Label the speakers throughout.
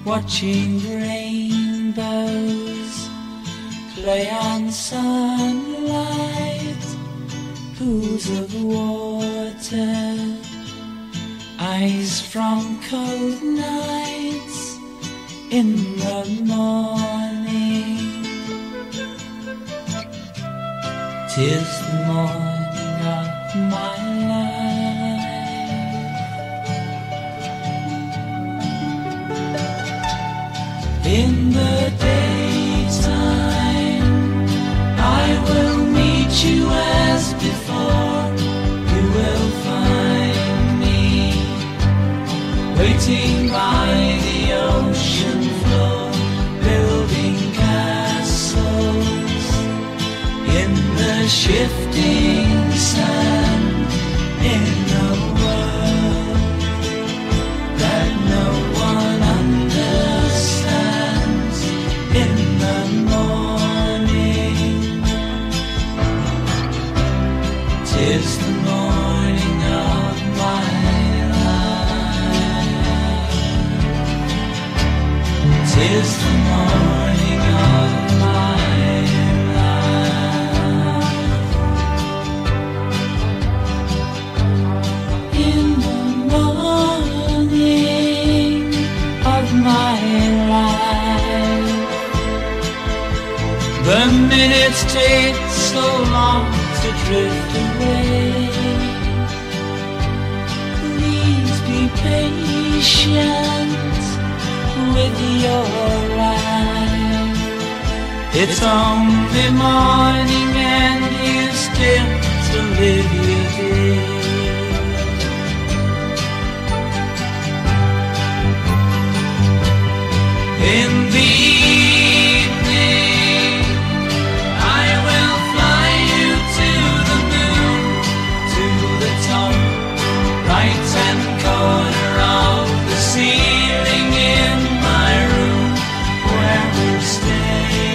Speaker 1: watching rainbows play on sunlight, pools of water, eyes from cold nights in the morning. 'Tis the morning of my life. In the daytime I will meet you as before. You will find me waiting by the ocean floor, building castles in the shifting sand, in a world that no one understands. In the morning, 'tis the morning of my life. 'Tis the morning of my life. In the morning of my life, the minutes take so long to drift away. Please be patient with your life. It's only morning and you still to live your day. In the evening I will fly you to the moon, to the top right hand corner of the ceiling in my room, where we'll stay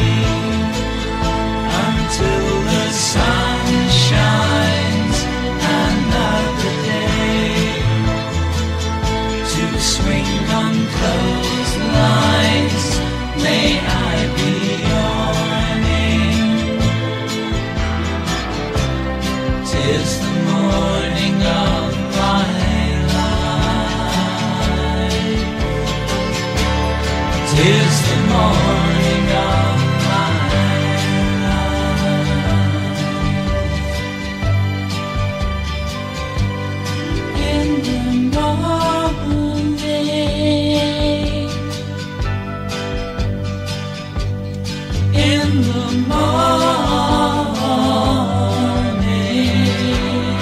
Speaker 1: until the sun shines another day, to swing on clotheslines. May I be your name. 'Tis the morning of my life. 'Tis the morning of my life. In the morning, in the morning,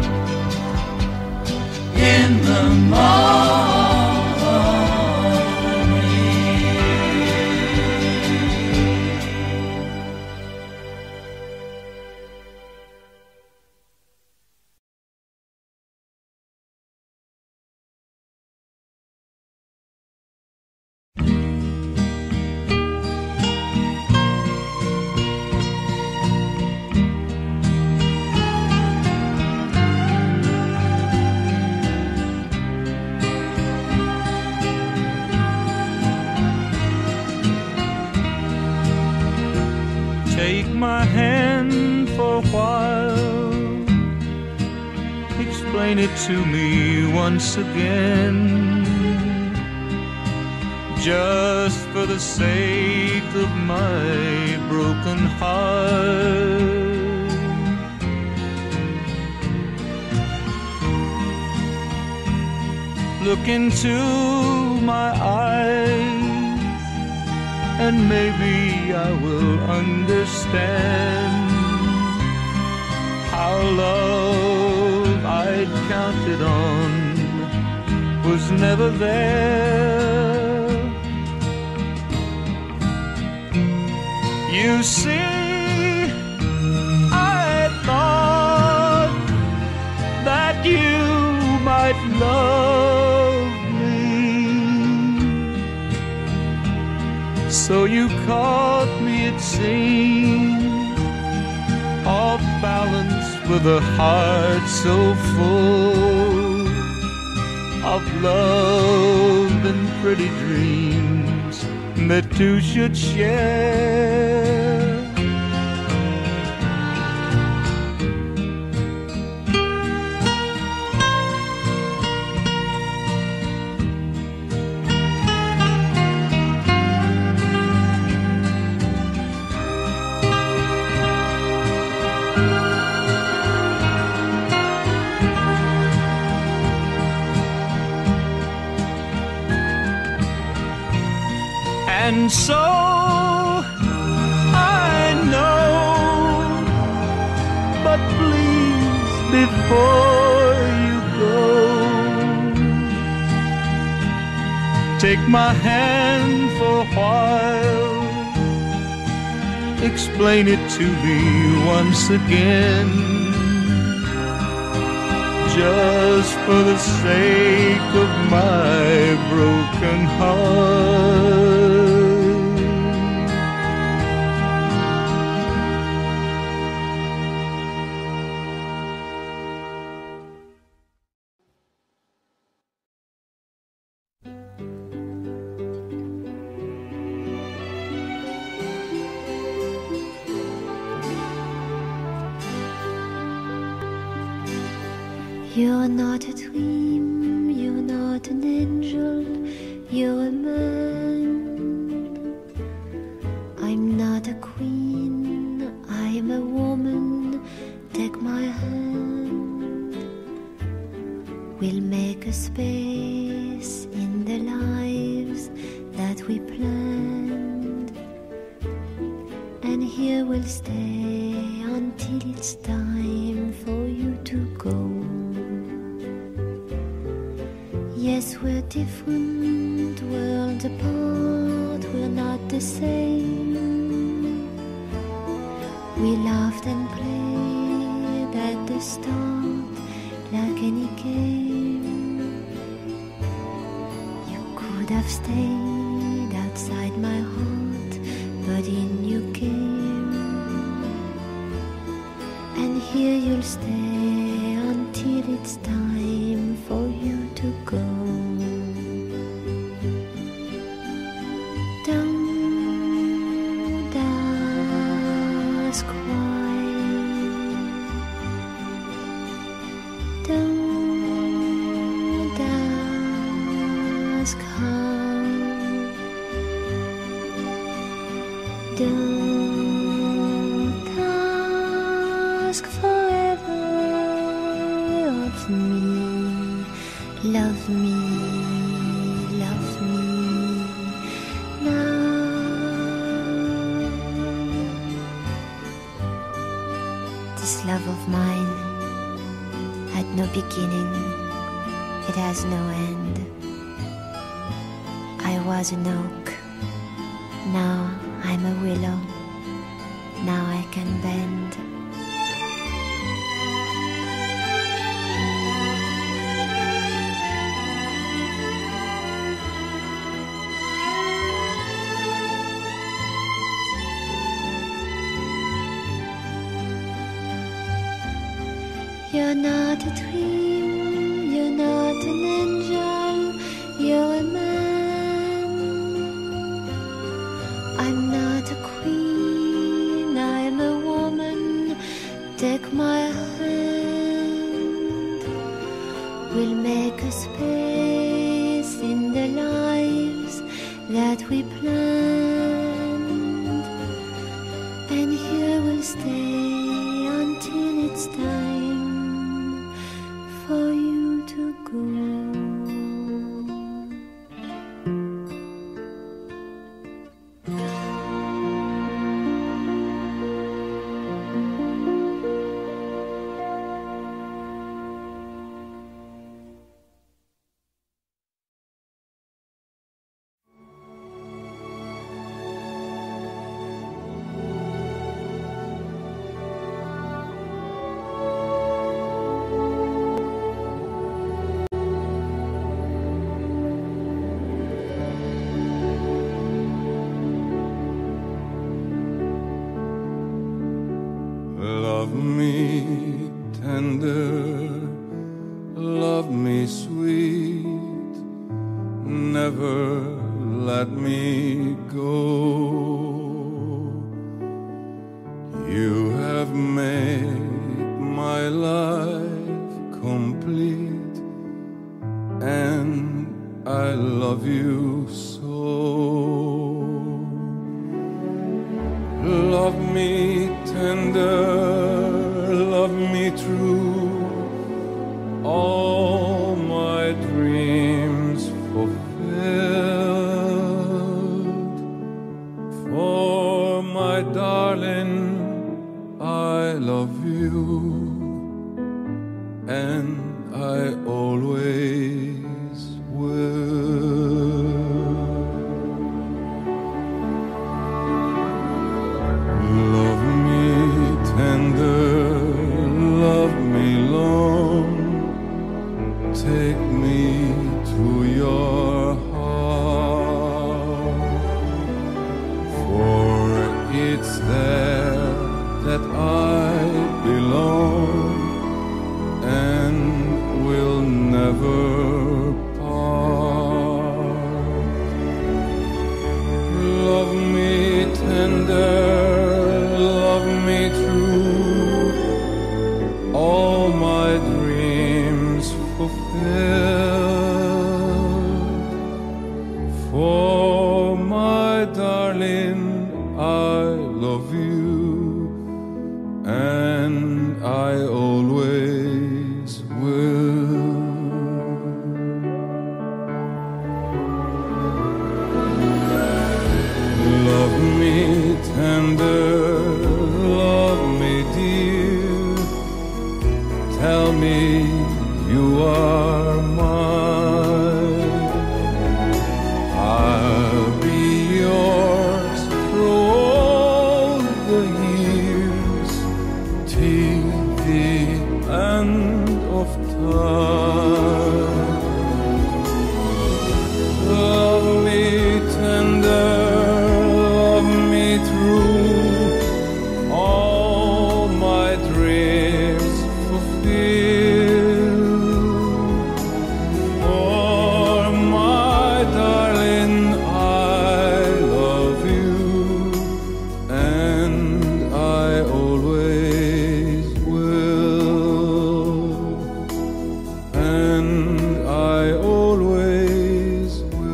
Speaker 1: in the morning.
Speaker 2: Take my hand for a while, explain it to me once again, just for the sake of my broken heart. Look into my eyes and maybe I will understand how love I'd counted on was never there. You see, I thought that you might love me, so you caught me, it seems, off balance with a heart so full of love and pretty dreams that two should share. And so I know, but please, before you go, take my hand for a while, explain it to me once again, just for the sake of my broken heart.
Speaker 3: You're not a dream, you're not an angel, you're a man. I'm not a queen, I'm a woman, take my hand. We'll make a space in the lives that we planned, and here we'll stay until it's time for you to go. Yes, we're different, worlds apart, we're not the same. We laughed and played at the start like any game. You could have stayed outside my heart, but in you came. And here you'll stay until it's time for you to go. Don't ask why. Don't ask how. Don't ask forever of me. Love me, love me now. This love of mine had no beginning, it has no end. I was an oak, now I'm a willow, now I can bend. You're not a dream, you're not an angel, you're a man. I'm not a queen, I'm a woman, take my hand. We'll make a space in the lives that we planned, and here we'll stay until it's time for you to go.
Speaker 2: Love me tender, love me sweet, let me go. You have made my life complete, and I love you so. Love me tender, love me true, all my dreams fulfilled. For my darling, I love you, and I always will. Love me tender, love me long, take me to your heart, for it's there that I belong and will never part. Love me tender, love me true, all my dreams fulfilled. For my darling, I love you, and I always will. Love me tender, love me dear, tell me you are mine. I'll be yours through all the years, till the end of time. Love me tender, love me true, all my dreams fulfill. For my darling, I love you, and I always will, and I always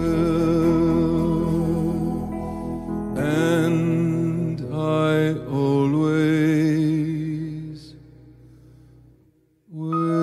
Speaker 2: will, and I always will.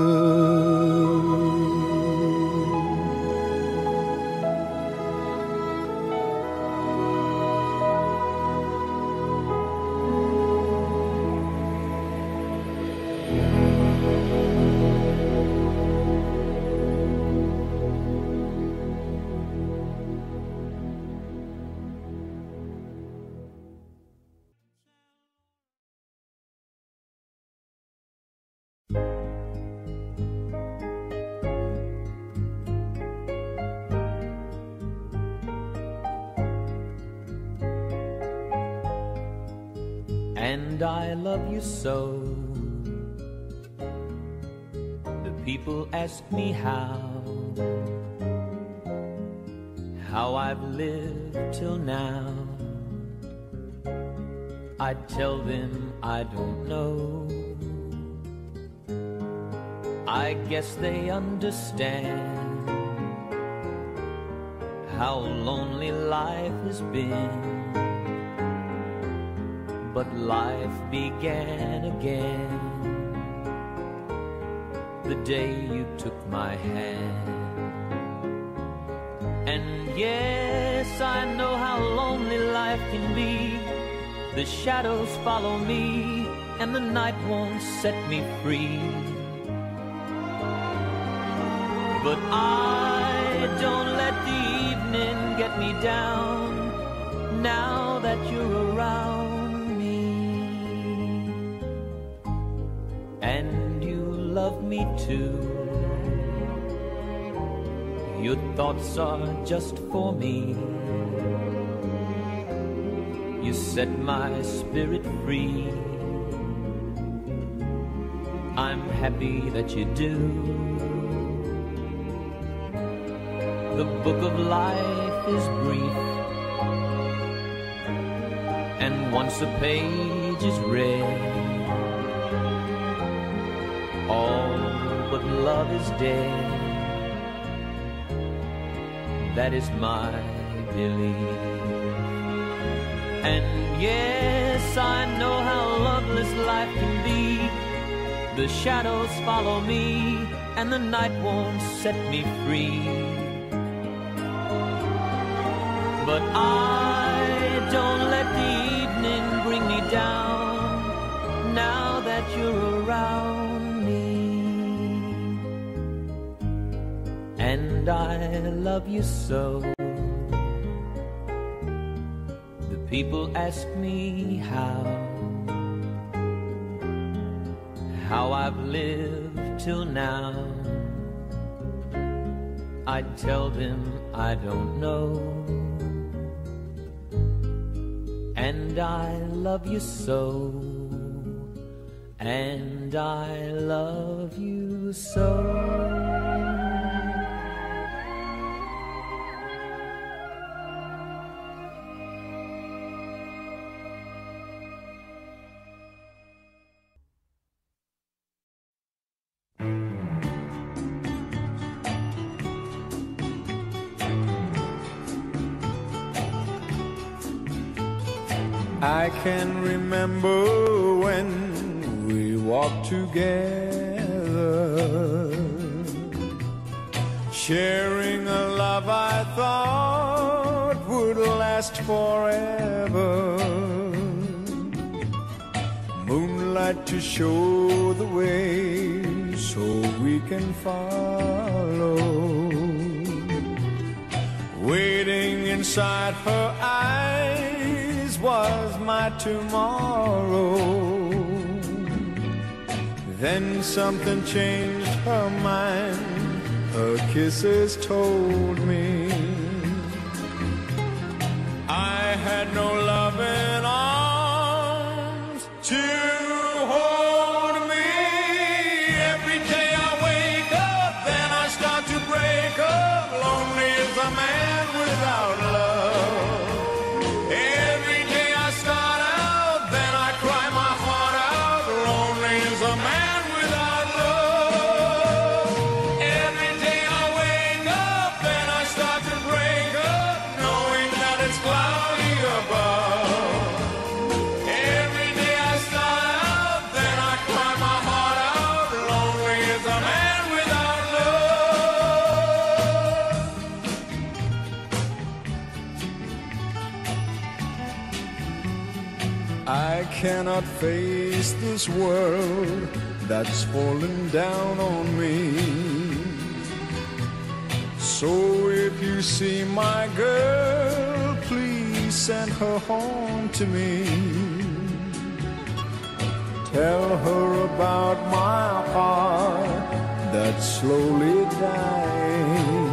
Speaker 1: And I love you so. The people ask me how I've lived till now. I tell them I don't know. I guess they understand how lonely life has been. But life began again the day you took my hand. And yes, I know how lonely life can be. The shadows follow me, and the night won't set me free. But I don't let the evening get me down, now that you're around me. And you love me too. Your thoughts are just for me. You set my spirit free. I'm happy that you do. The book of life
Speaker 4: is brief, and once a page is read, all but love is dead. That is my belief. And yes, I know how loveless life can be. The shadows follow me, and the night won't set me free. But I don't let the evening bring me down, now that you're around me. And I love you so. The people ask me how I've lived till now. I tell them I don't know. And I love you so. And I love you so.
Speaker 2: I can remember when we walked together, sharing a love I thought would last forever. Moonlight to show the way so we can follow. Waiting inside her eyes was my tomorrow. Then something changed her mind. Her kisses told me I had no loving arms to hold me. Every day I wake up, then I start to break up. Lonely as a man without love. Every day I start out, then I cry my heart out. Lonely as a man without love. Every day I wake up, then I start to break up, knowing that it's cloudy above. Every day I start out, then I cry my heart out. Lonely as a man without love. I cannot face this world that's fallen down on me. So if you see my girl, please send her home to me. Tell her about my heart that's slowly dying.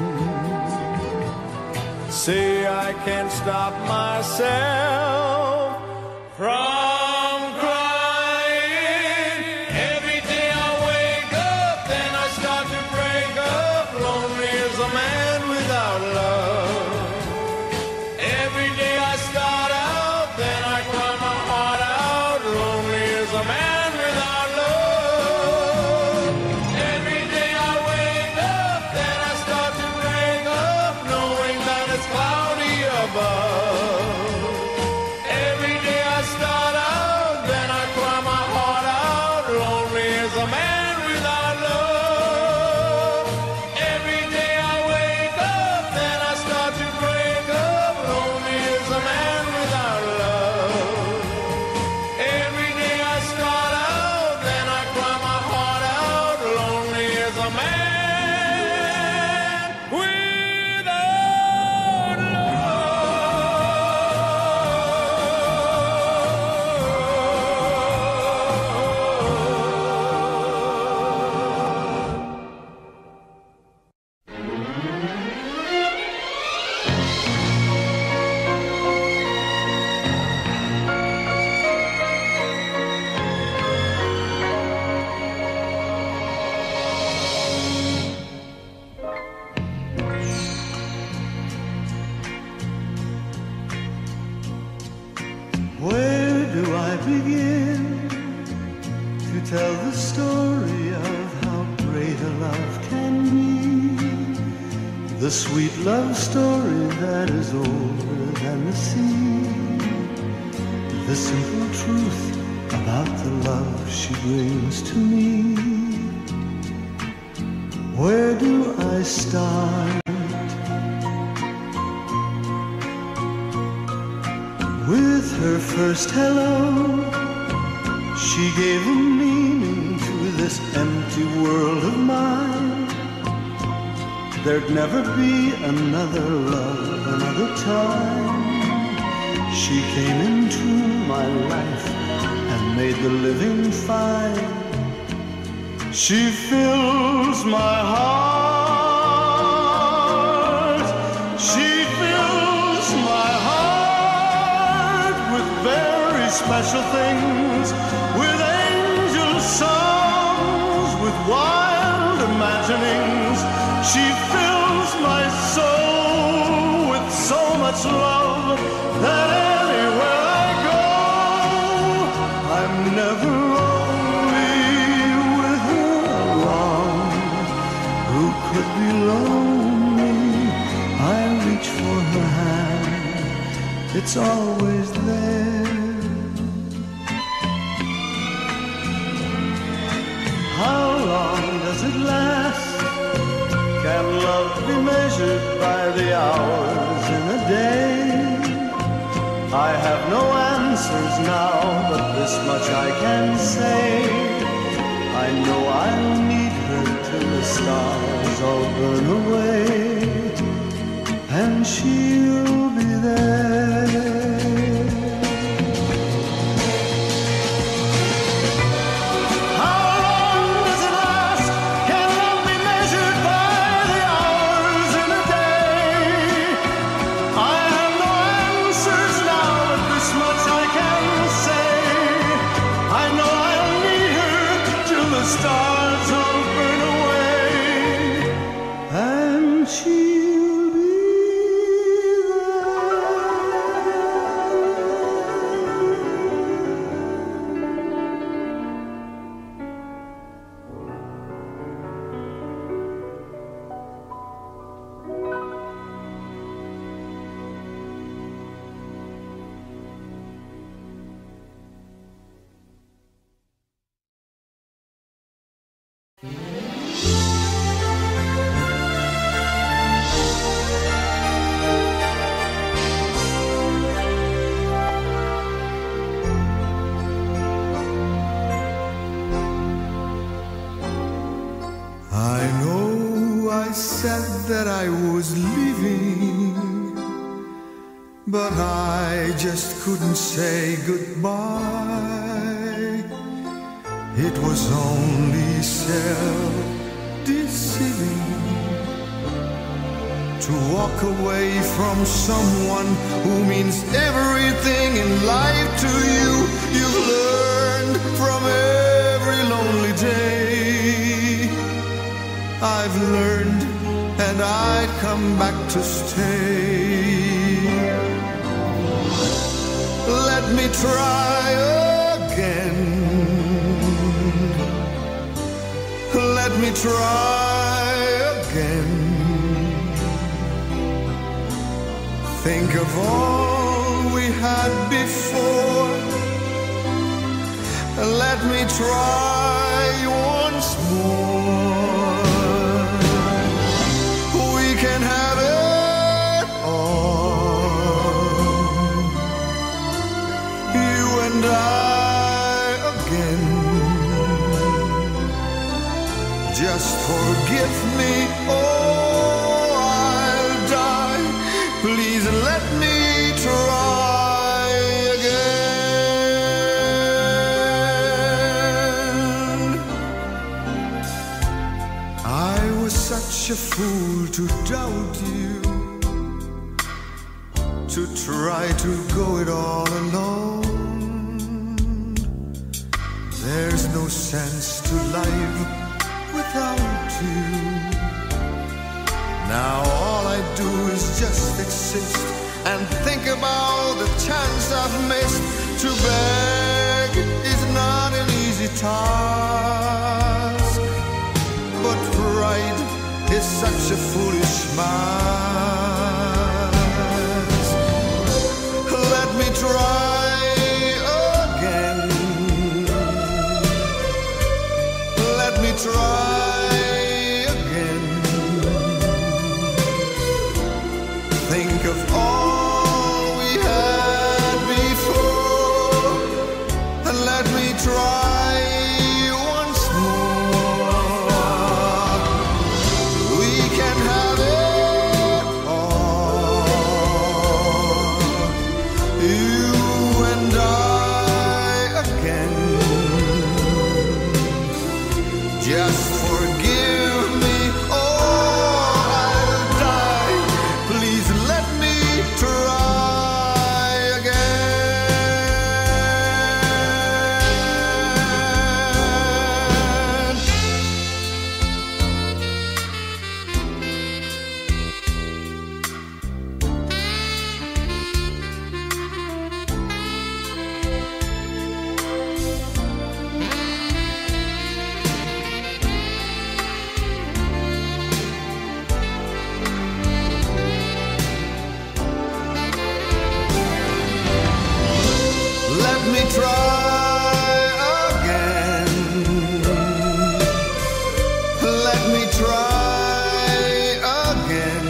Speaker 2: Say I can't stop myself from crying. Every day I wake up, then I start to break up. Lonely as a man without love. Every day I start out, then I cry my heart out. Lonely as a man without love. Every day I wake up, then I start to break up, knowing that it's cloudy above. Every day I start out, then I cry my heart out. Lonely as a man without love. Every day I wake up, then I start to break up. Lonely as a man without love. Every day I start out, then I cry my heart out. Lonely as a man without love.
Speaker 5: Where do I begin to tell the story of how great a love can be? The sweet love story that is older than the sea. The simple truth about the love she brings to me. Where do I start? With her first hello, she gave a meaning to this empty world of mine. There'd never be another love, another time. She came into my life and made the living fine. She fills my heart. She fills my heart with very special things, with angel songs, with wild imaginings. She fills my soul with so much love that anywhere I go, I'm never lonely with her along. Who could be lonely? I reach for her hand, it's always there. How long does it last? Can love be measured by the hours in a day? I have no answers now, but this much I can say. I know I'll need her till the stars all burn away, and she'll be there. Stars all burn away, and she'll be that I was leaving, but I just couldn't say goodbye. It was only self-deceiving to walk away from someone who means everything in life to you. You've learned from every lonely day. I've learned, and I'd come back to stay. Let me try again. Let me try again. Think of all we had before. Let me try once more. We can have it all, you and I again. Just forgive me, oh, I'll die. Please let me try again. I was such a fool to doubt you, to try to go it all alone. There's no sense to life without you. Now all I do is just exist and think about the chance I've missed To beg is not an easy task, but pride is such a foolish mask. Let me try again. Let me try again. Think of all we had before, and let me try once more. We can have it all, you and I again. Just forgive me or I'll die. Please let me try again. Let me try again. Let me try again.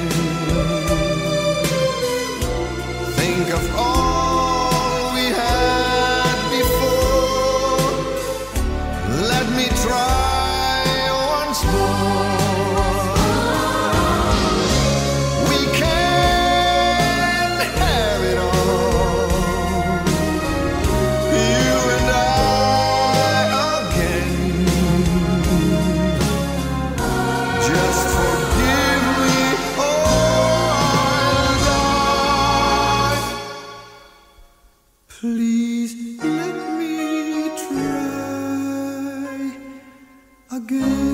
Speaker 5: Think of all we had before. Let me try once more. We can have it all, you and I again. Just forgive me or I'll die. Please let me try again.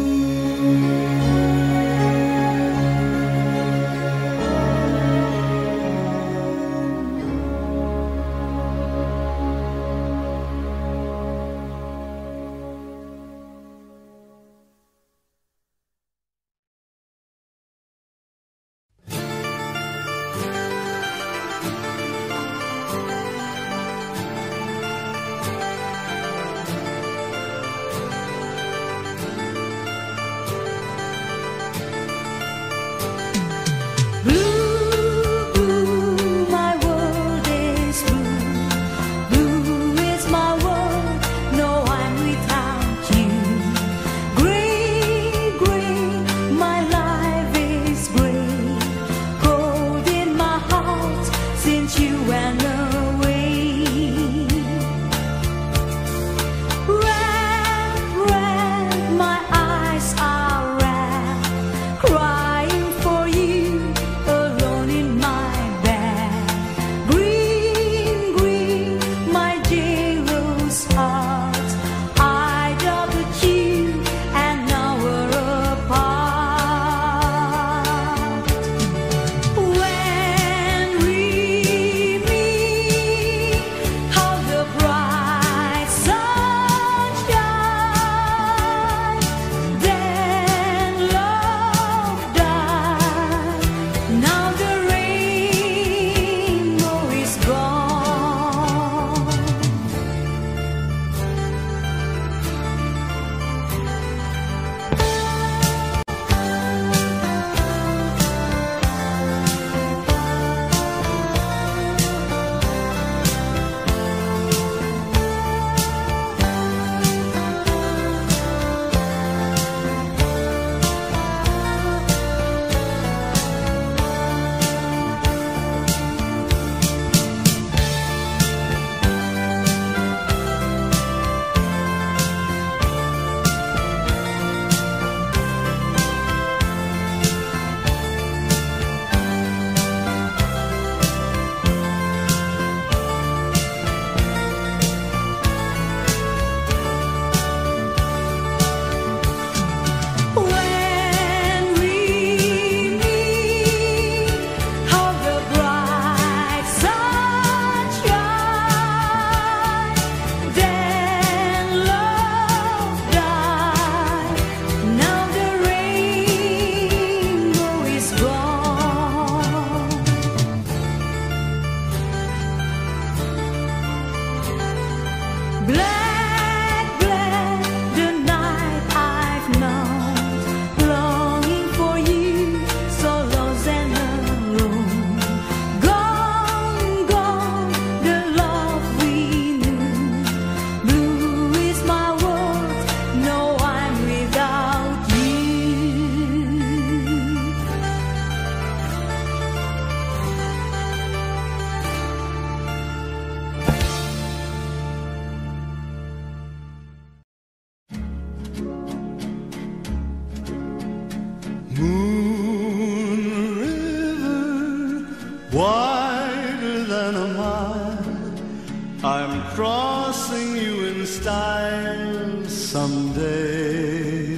Speaker 5: style someday.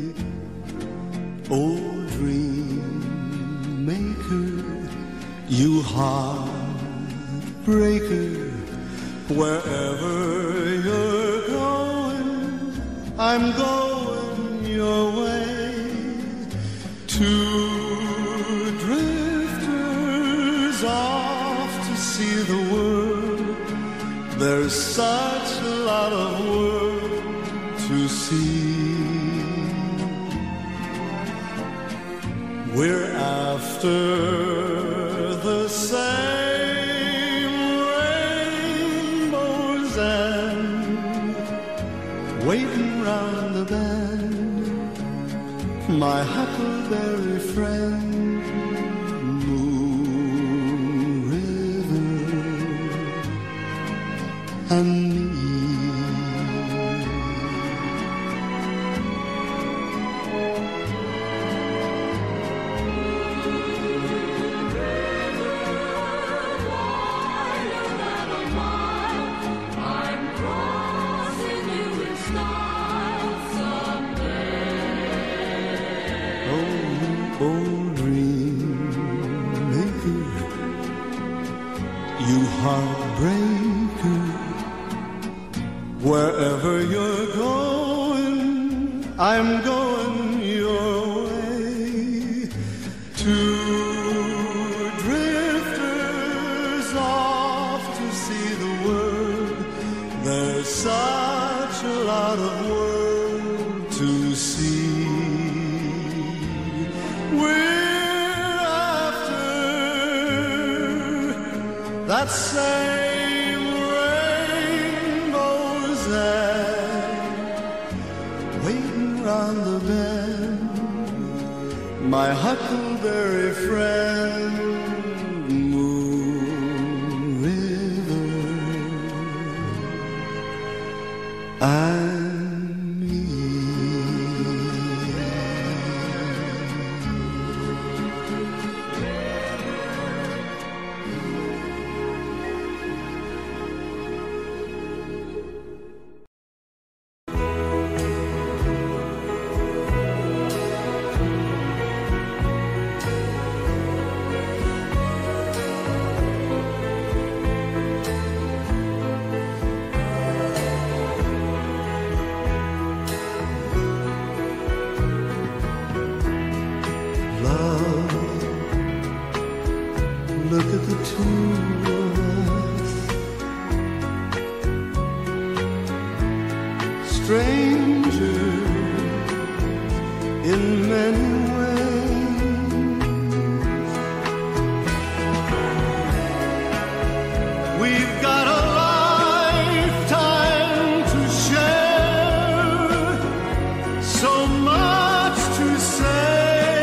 Speaker 5: Oh, dream maker, you heartbreaker, wherever you're going, I'm going your way. Two drifters off to see the world. There's such a lot of world to see. We're after the same rainbows and waiting round the bend, my huckleberry friend, Moon River and me. Heartbreaker, wherever you're going, I'm going your way. Two drifters off to see the world. There's such a lot of world to see. That same rainbow's end, waiting round the bend, my huckleberry friend, Moon River and me. Look at the two of us, strangers in many ways. We've got a lifetime to share, so much to say,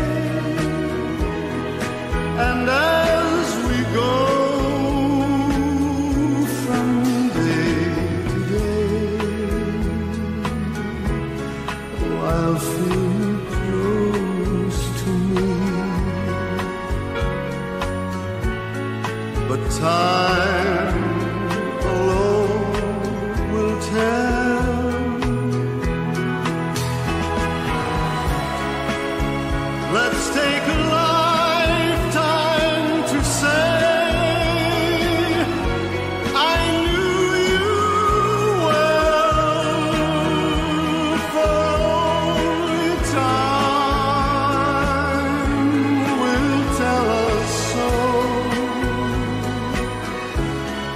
Speaker 5: and time alone will tell. Let's take a lifetime to say I knew you well, for only time will tell us so.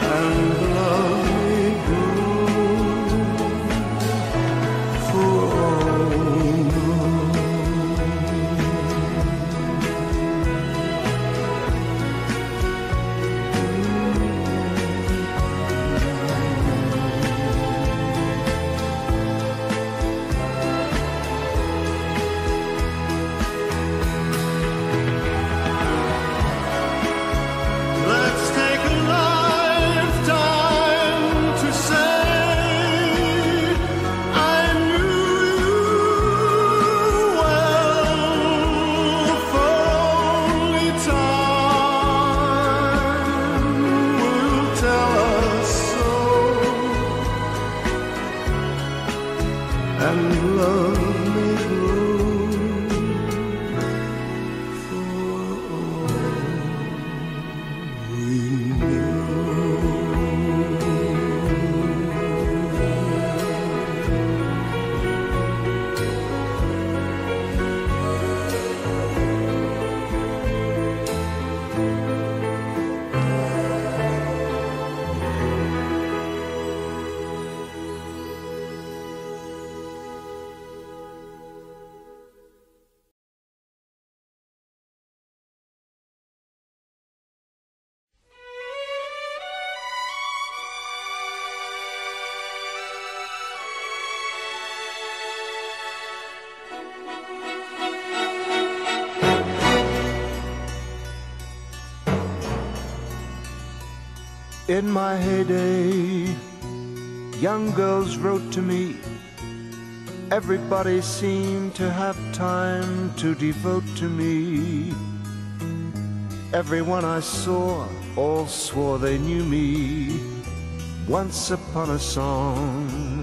Speaker 5: In my heyday, young girls wrote to me. Everybody seemed to have time to devote to me. Everyone I saw all swore they knew me. Once upon a song,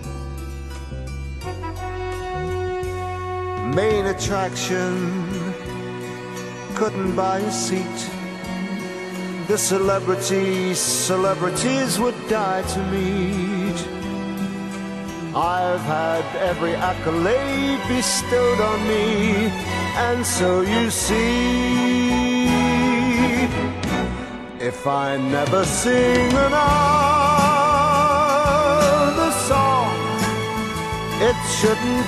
Speaker 5: main attraction, couldn't buy a seat. The celebrities would die to meet. I've had every accolade bestowed on me, and so you see, if I never sing another song, it shouldn't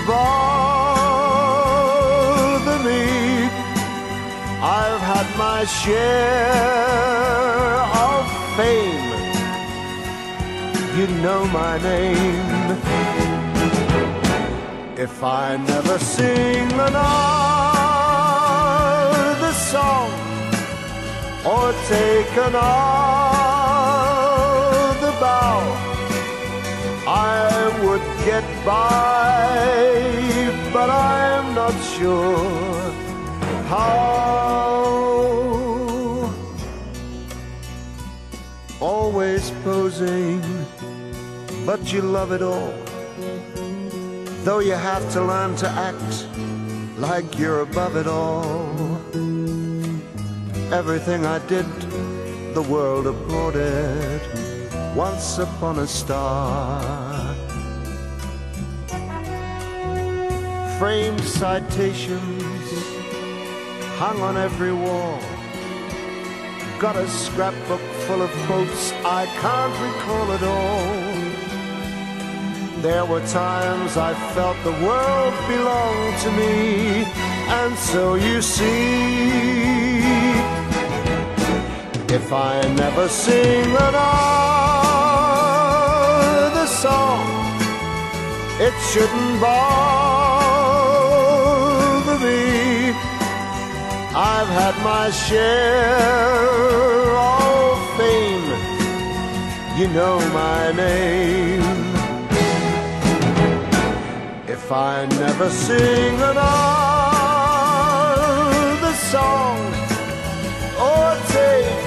Speaker 5: bother me. I've had my share of fame. You know my name. If I never sing another song or take another bow, I would get by, but I'm not sure how. Always posing, but you love it all, though you have to learn to act like you're above it all. Everything I did, the world applauded. Once upon a star, framed citations hung on every wall. Got a scrapbook full of quotes, I can't recall it all. There were times I felt the world belonged to me, and so you see, if I never sing another song, it shouldn't bother me. I've had my share of fame. You know my name. If I never sing another song or take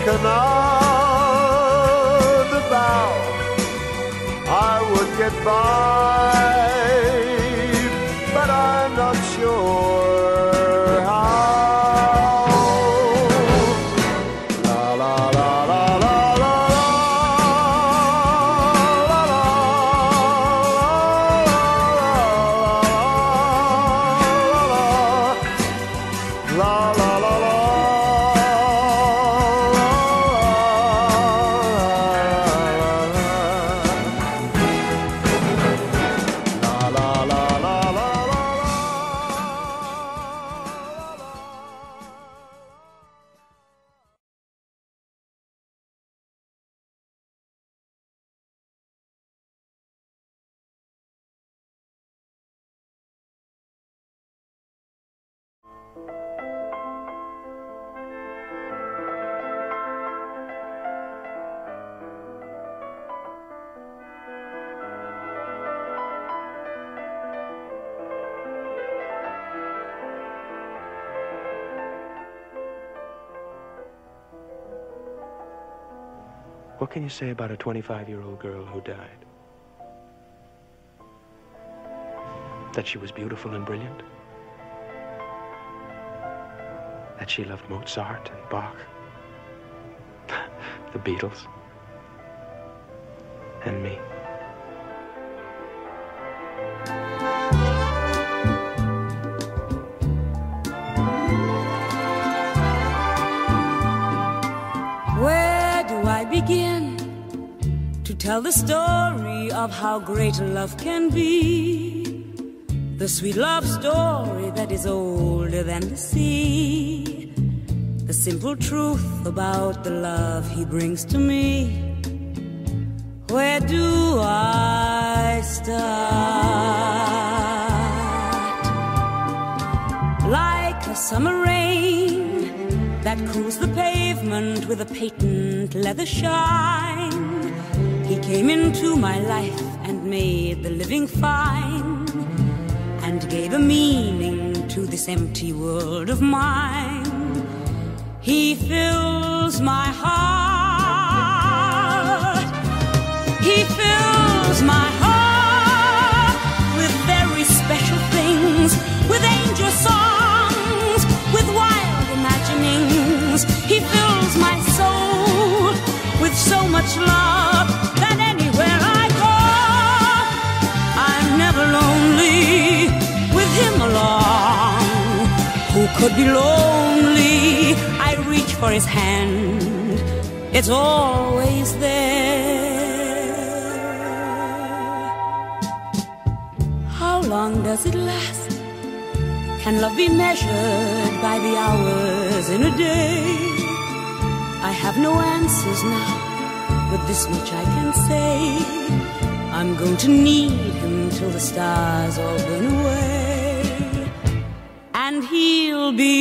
Speaker 5: another bow, I would get by, but I'm not sure how.
Speaker 6: What can you say about a 25-year-old girl who died? That she was beautiful and brilliant? That she loved Mozart and Bach, the Beatles, and me.
Speaker 7: Where do I begin to tell the story of how great love can be? The sweet love story that is older than the sea. The simple truth about the love he brings to me. Where do I start? Like a summer rain that cools the pavement with a patent leather shine. He came into my life and made the living fine, and gave a meaning to this empty world of mine. He fills my heart. He fills my heart with very special things, with angel songs, with wild imaginings. He fills my soul with so much love that anywhere I go, I'm never lonely with him along. Who could be lonely? I reach for his hand, it's always there. How long does it last? Can love be measured by the hours in a day? I have no answers now, but this much I can say: I'm going to need him till the stars all burn away, and he'll be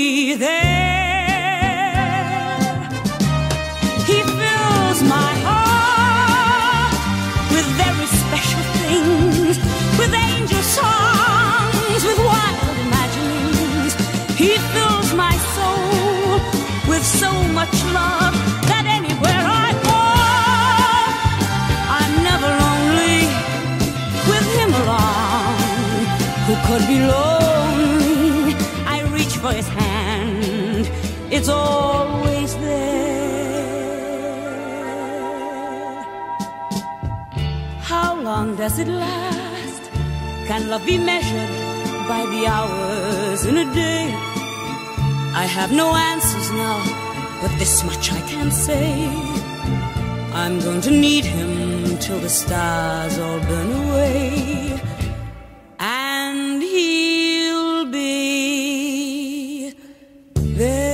Speaker 7: there. He fills my heart with very special things, with angel songs, with wild imaginings. He fills my soul with so much love that anywhere I go, I'm never lonely with him along. Who could be lonely? I reach for his hand, it's always there. How long does it last? Can love be measured by the hours in a day? I have no answers now, but this much I can say: I'm going to need him till the stars all burn away, and he'll be there.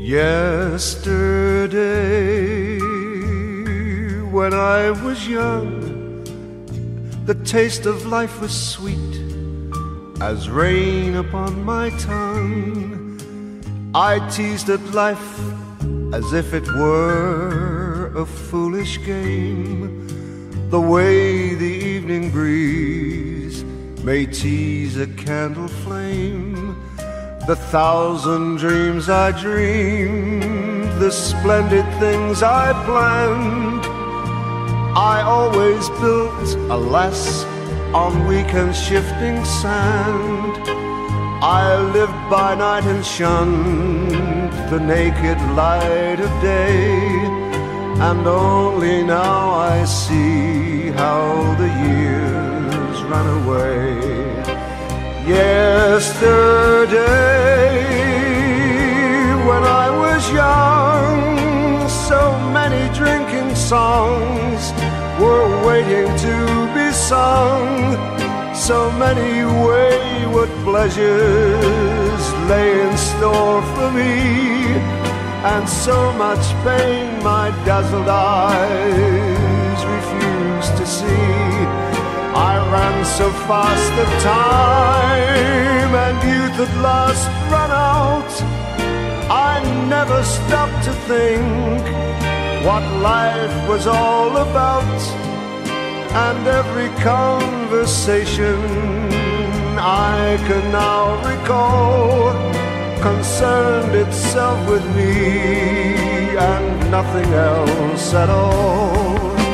Speaker 5: Yesterday, when I was young, the taste of life was sweet as rain upon my tongue. I teased at life as if it were a foolish game, the way the evening breeze may tease a candle flame. The thousand dreams I dreamed, the splendid things I planned, I always built, alas, on weak and shifting sand. I lived by night and shunned the naked light of day, and only now I see how the years run away. Yesterday, when I was young, so many drinking songs were waiting to be sung. So many wayward pleasures lay in store for me, and so much pain my dazzled eyes refused to see. I ran so fast that time and youth at last ran out. I never stopped to think what life was all about, and every conversation I can now recall concerned itself with me and nothing else at all.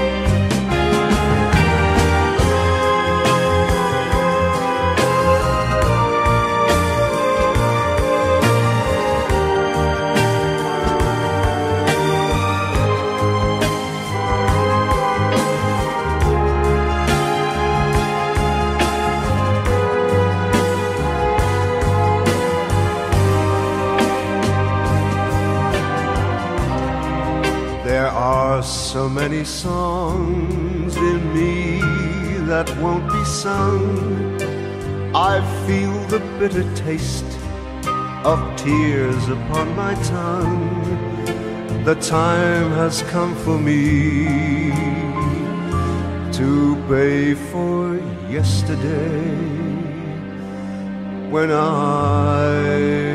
Speaker 5: So many songs in me that won't be sung. I feel the bitter taste of tears upon my tongue. The time has come for me to pay for yesterday when I